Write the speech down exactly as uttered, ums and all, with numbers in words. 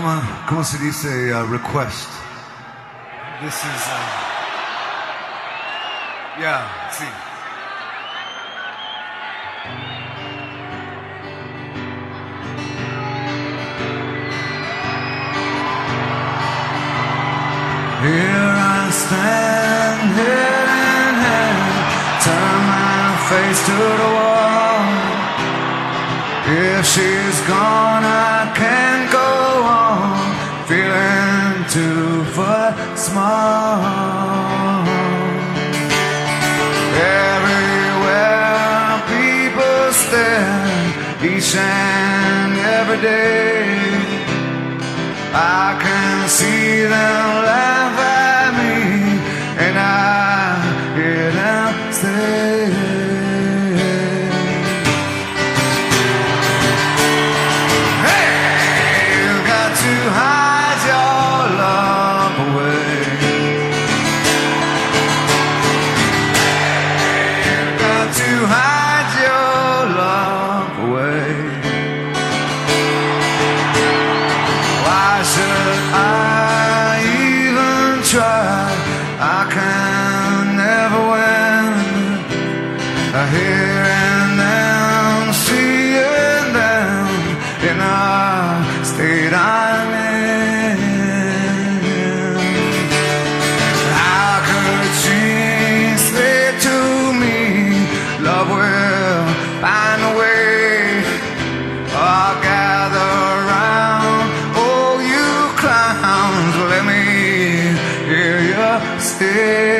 llama, ¿cómo se dice? Uh, request. This is, uh, yeah, sí. Here I stand, head in hand, turn my face to the wall. If she's gone, I can't go on, feeling two foot small. Everywhere people stare, each and every day, I can see them laugh at me, and I hear them say, hey, you got to hide your love away. Hey, you got to hide your love away. Why should I even try? I can never win. Here and then, seeing them in a state I'm in. How could she say to me, love will find a way? I'll gather round, oh you clowns, let me hear you say.